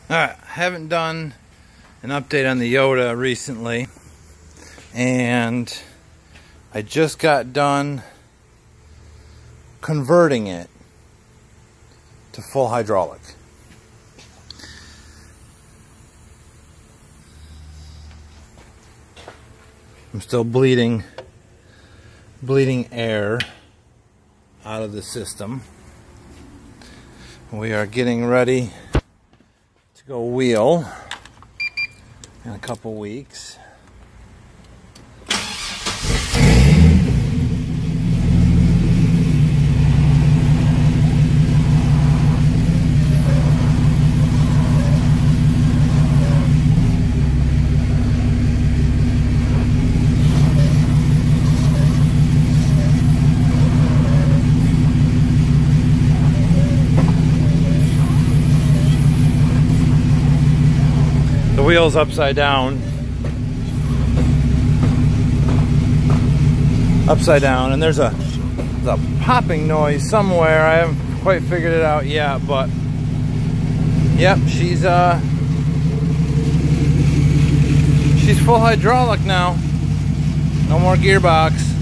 Alright, haven't done an update on the Yoda recently, and I just got done converting it to full hydraulic. I'm still bleeding air out of the system. We are getting ready to go wheel in a couple weeks. The wheel's upside down, and there's a popping noise somewhere. I haven't quite figured it out yet, but yep, she's full hydraulic now. No more gearbox.